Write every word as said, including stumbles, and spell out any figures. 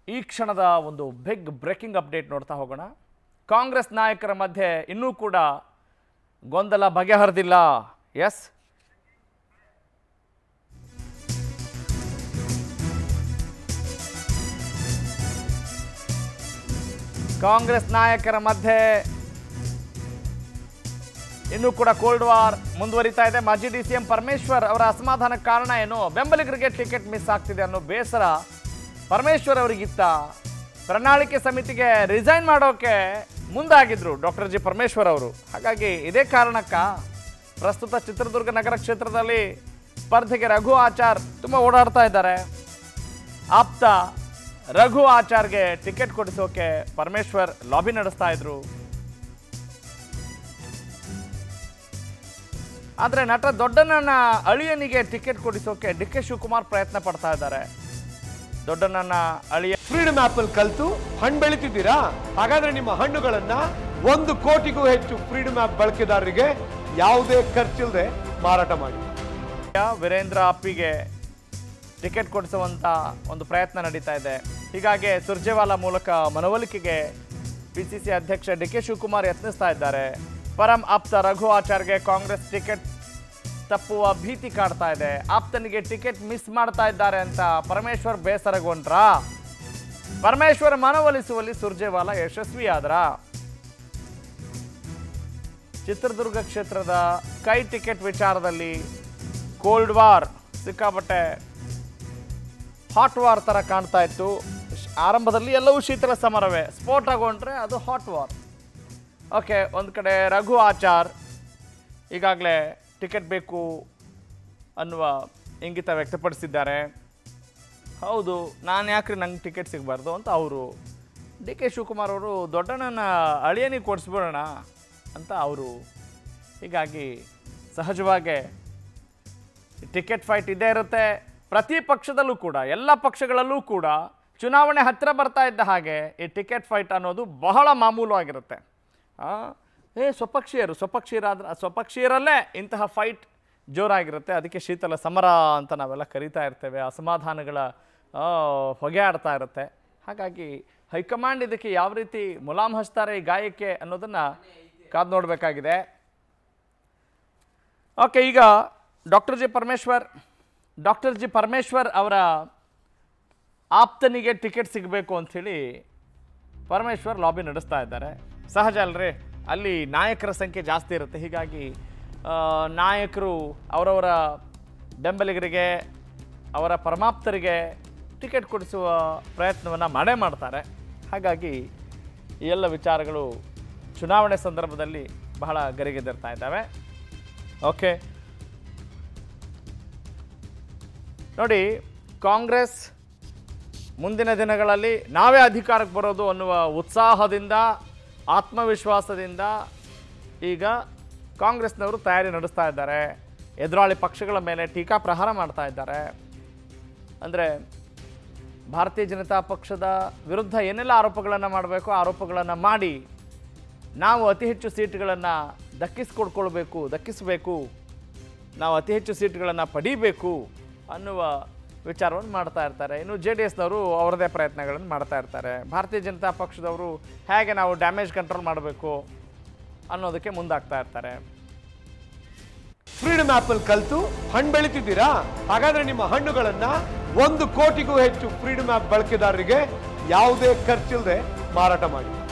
ಈ ಕ್ಷಣದ ಒಂದು ಬಿಗ್ ಬ್ರೇಕಿಂಗ್ ಅಪ್ಡೇಟ್ ನೋಡ್ತಾ ಹೋಗೋಣ. ಕಾಂಗ್ರೆಸ್ ನಾಯಕರ ಮಧ್ಯೆ ಇನ್ನೂ ಕೂಡ ಗೊಂದಲ ಬಗೆಹರಿದಿಲ್ಲ. ಎಸ್, ಕಾಂಗ್ರೆಸ್ ನಾಯಕರ ಮಧ್ಯೆ ಇನ್ನೂ ಕೂಡ ಕೋಲ್ಡ್ ವಾರ್ ಮುಂದುವರಿತಾ ಇದೆ. ಮಾಜಿ ಡಿ ಸಿ ಎಂ ಪರಮೇಶ್ವರ್ ಅವರ ಅಸಮಾಧಾನಕ್ಕೆ ಕಾರಣ ಏನು? ಬೆಂಬಲಿಗರಿಗೆ ಟಿಕೆಟ್ ಮಿಸ್ ಆಗ್ತಿದೆ ಅನ್ನೋ ಬೇಸರ ಪರಮೇಶ್ವರ್ ಅವರಿಗಿತ್ತ. ಪ್ರಣಾಳಿಕೆ ಸಮಿತಿಗೆ ರಿಸೈನ್ ಮಾಡೋಕೆ ಮುಂದಾಗಿದ್ರು ಡಾಕ್ಟರ್ ಜಿ ಪರಮೇಶ್ವರ್ ಅವರು. ಹಾಗಾಗಿ ಇದೇ ಕಾರಣಕ್ಕ ಪ್ರಸ್ತುತ ಚಿತ್ರದುರ್ಗ ನಗರ ಕ್ಷೇತ್ರದಲ್ಲಿ ಸ್ಪರ್ಧೆಗೆ ರಘು ಆಚಾರ್ ತುಂಬ ಓಡಾಡ್ತಾ ಇದ್ದಾರೆ. ಆಪ್ತ ರಘು ಆಚಾರ್ಗೆ ಟಿಕೆಟ್ ಕೊಡಿಸೋಕೆ ಪರಮೇಶ್ವರ್ ಲಾಬಿ ನಡೆಸ್ತಾ ಇದ್ರು. ಆದರೆ ನಟ ದೊಡ್ಡಣ್ಣನ ಅಳಿಯನಿಗೆ ಟಿಕೆಟ್ ಕೊಡಿಸೋಕೆ ಡಿ ಕೆ ಶಿವಕುಮಾರ್ ಪ್ರಯತ್ನ ಪಡ್ತಾ ಇದ್ದಾರೆ. ದೊಡ್ಡಣ್ಣನ ಅಳಿಯ ಫ್ರೀಡಮ್ ಆಪ್ ಅಲ್ಲಿ ಕಲ್ತು ಹಣ್ಣು ಬೆಳಿತಿದ್ದೀರಾ? ಹಾಗಾದ್ರೆ ನಿಮ್ಮ ಹಣ್ಣುಗಳನ್ನ ಒಂದು ಕೋಟಿಗೂ ಹೆಚ್ಚು ಫ್ರೀಡಮ್ ಆಪ್ ಬಳಕೆದಾರರಿಗೆ ಯಾವುದೇ ಖರ್ಚಿಲ್ಲದೆ ಮಾರಾಟ ಮಾಡಿ. ವೀರೇಂದ್ರ ಅಪ್ಪಿಗೆ ಟಿಕೆಟ್ ಕೊಡಿಸುವಂತ ಒಂದು ಪ್ರಯತ್ನ ನಡೀತಾ ಇದೆ. ಹೀಗಾಗಿ ಸುರ್ಜೇವಾಲಾ ಮೂಲಕ ಮನವೊಲಿಕೆಗೆ ಪಿಸಿಸಿ ಅಧ್ಯಕ್ಷ ಡಿ ಕೆ ಶಿವಕುಮಾರ್ ಯತ್ನಿಸ್ತಾ ಇದ್ದಾರೆ. ಪರಂ ಆಪ್ತ ರಘು ಆಚಾರ್ಗೆ ಕಾಂಗ್ರೆಸ್ ಟಿಕೆಟ್ ತಪ್ಪುವ ಭೀತಿ ಕಾಡ್ತಾ ಇದೆ. ಆಪ್ತನಿಗೆ ಟಿಕೆಟ್ ಮಿಸ್ ಮಾಡ್ತಾ ಇದ್ದಾರೆ ಅಂತ ಪರಮೇಶ್ವರ್ ಬೇಸರಗೊಂಡ್ರ? ಪರಮೇಶ್ವರ್ ಮನವೊಲಿಸುವಲ್ಲಿ ಸುರ್ಜೇವಾಲಾ ಯಶಸ್ವಿಯಾದ್ರ? ಚಿತ್ರದುರ್ಗ ಕ್ಷೇತ್ರದ ಕೈ ಟಿಕೆಟ್ ವಿಚಾರದಲ್ಲಿ ಕೋಲ್ಡ್ ವಾರ್ ಸಿಕ್ಕಾಪಟ್ಟೆ ಹಾಟ್ ವಾರ್ ಥರ ಕಾಣ್ತಾ ಇತ್ತು. ಆರಂಭದಲ್ಲಿ ಎಲ್ಲವೂ ಶೀತಲ ಸಮರವೇ, ಸ್ಫೋಟಗೊಂಡ್ರೆ ಅದು ಹಾಟ್ ವಾರ್. ಓಕೆ, ಒಂದು ಕಡೆ ರಘು ಆಚಾರ್ ಈಗಾಗಲೇ ಟಿಕೆಟ್ ಬೇಕು ಅನ್ನುವ ಇಂಗಿತ ವ್ಯಕ್ತಪಡಿಸಿದ್ದಾರೆ. ಹೌದು, ನಾನು ಯಾಕ್ರಿ ನಂಗೆ ಟಿಕೆಟ್ ಸಿಗಬಾರ್ದು ಅಂತ ಅವರು. ಡಿ ಕೆ ಶಿವಕುಮಾರ್ ಅವರು ದೊಡ್ಡಣ್ಣನ ಅಳಿಯನಿಗೆ ಕೊಡಿಸ್ಬಿಡೋಣ ಅಂತ ಅವರು. ಹೀಗಾಗಿ ಸಹಜವಾಗಿ ಟಿಕೆಟ್ ಫೈಟ್ ಇದ್ದೇ ಇರುತ್ತೆ. ಪ್ರತಿ ಪಕ್ಷದಲ್ಲೂ ಕೂಡ, ಎಲ್ಲ ಪಕ್ಷಗಳಲ್ಲೂ ಕೂಡ ಚುನಾವಣೆ ಹತ್ತಿರ ಬರ್ತಾ ಇದ್ದ ಹಾಗೆ ಈ ಟಿಕೆಟ್ ಫೈಟ್ ಅನ್ನೋದು ಬಹಳ ಮಾಮೂಲು ಆಗಿರುತ್ತೆ. ಏ ಸ್ವಪಕ್ಷೀಯರು ಸ್ವಪಕ್ಷೀಯರಾದ್ರೆ ಸ್ವಪಕ್ಷೀಯರಲ್ಲೇ ಇಂತಹ ಫೈಟ್ ಜೋರಾಗಿರುತ್ತೆ. ಅದಕ್ಕೆ ಶೀತಲ ಸಮರ ಅಂತ ನಾವೆಲ್ಲ ಕರಿತಾ ಇರ್ತೇವೆ. ಅಸಮಾಧಾನಗಳ ಹೊಗೆ ಆಡ್ತಾ ಇರುತ್ತೆ. ಹಾಗಾಗಿ ಹೈಕಮಾಂಡ್ ಇದಕ್ಕೆ ಯಾವ ರೀತಿ ಮುಲಾಮ್ ಹಚ್ತಾರೆ ಈ ಗಾಯಕ್ಕೆ ಅನ್ನೋದನ್ನು ಕಾದು ನೋಡಬೇಕಾಗಿದೆ. ಓಕೆ, ಈಗ doctor G Parameshwar doctor G Parameshwar ಅವರ ಆಪ್ತನಿಗೆ ಟಿಕೆಟ್ ಸಿಗಬೇಕು ಅಂಥೇಳಿ ಪರಮೇಶ್ವರ್ ಲಾಬಿ ನಡೆಸ್ತಾ ಇದ್ದಾರೆ. ಸಹಜ ಅಲ್ರಿ, ಅಲ್ಲಿ ನಾಯಕರ ಸಂಖ್ಯೆ ಜಾಸ್ತಿ ಇರುತ್ತೆ. ಹೀಗಾಗಿ ನಾಯಕರು ಅವರವರ ಬೆಂಬಲಿಗರಿಗೆ, ಅವರ ಪರಮಾಪ್ತರಿಗೆ ಟಿಕೆಟ್ ಕೊಡಿಸುವ ಪ್ರಯತ್ನವನ್ನು ಮಾಡೇ ಮಾಡ್ತಾರೆ. ಹಾಗಾಗಿ ಈ ಎಲ್ಲ ವಿಚಾರಗಳು ಚುನಾವಣೆ ಸಂದರ್ಭದಲ್ಲಿ ಬಹಳ ಗರಿಗೆದರ್ತಾ ಇದ್ದಾವೆ. ಓಕೆ ನೋಡಿ, ಕಾಂಗ್ರೆಸ್ ಮುಂದಿನ ದಿನಗಳಲ್ಲಿ ನಾವೇ ಅಧಿಕಾರಕ್ಕೆ ಬರೋದು ಅನ್ನುವ ಉತ್ಸಾಹದಿಂದ, ಆತ್ಮವಿಶ್ವಾಸದಿಂದ ಈಗ ಕಾಂಗ್ರೆಸ್ನವರು ತಯಾರಿ ನಡೆಸ್ತಾ ಇದ್ದಾರೆ. ಎದುರಾಳಿ ಪಕ್ಷಗಳ ಮೇಲೆ ಟೀಕಾ ಪ್ರಹಾರ ಮಾಡ್ತಾ ಇದ್ದಾರೆ. ಅಂದರೆ ಭಾರತೀಯ ಜನತಾ ಪಕ್ಷದ ವಿರುದ್ಧ ಏನೆಲ್ಲ ಆರೋಪಗಳನ್ನು ಮಾಡಬೇಕು ಆರೋಪಗಳನ್ನು ಮಾಡಿ ನಾವು ಅತಿ ಹೆಚ್ಚು ಸೀಟ್ಗಳನ್ನು ದಕ್ಕಿಸ್ಕೊಡ್ಕೊಳ್ಬೇಕು ದಕ್ಕಿಸಬೇಕು ನಾವು ಅತಿ ಹೆಚ್ಚು ಸೀಟ್ಗಳನ್ನು ಪಡೀಬೇಕು ಅನ್ನುವ ವಿಚಾರವನ್ನು ಮಾಡ್ತಾ ಇರ್ತಾರೆ. ಇನ್ನು ಜೆ ಡಿ ಎಸ್ನವರು ಅವರದೇ ಪ್ರಯತ್ನಗಳನ್ನು ಮಾಡ್ತಾ ಇರ್ತಾರೆ. ಭಾರತೀಯ ಜನತಾ ಪಕ್ಷದವರು ಹೇಗೆ ನಾವು ಡ್ಯಾಮೇಜ್ ಕಂಟ್ರೋಲ್ ಮಾಡಬೇಕು ಅನ್ನೋದಕ್ಕೆ ಮುಂದಾಗ್ತಾ ಇರ್ತಾರೆ. ಫ್ರೀಡಮ್ ಆಪ್ ಅಲ್ಲಿ ಕಲ್ತು ಹಣ್ಣು ಬೆಳಿತಿದ್ದೀರಾ? ಹಾಗಾದ್ರೆ ನಿಮ್ಮ ಹಣ್ಣುಗಳನ್ನ ಒಂದು ಕೋಟಿಗೂ ಹೆಚ್ಚು ಫ್ರೀಡಮ್ ಆಪ್ ಬಳಕೆದಾರರಿಗೆ ಯಾವುದೇ ಖರ್ಚಿಲ್ಲದೆ ಮಾರಾಟ ಮಾಡಿ.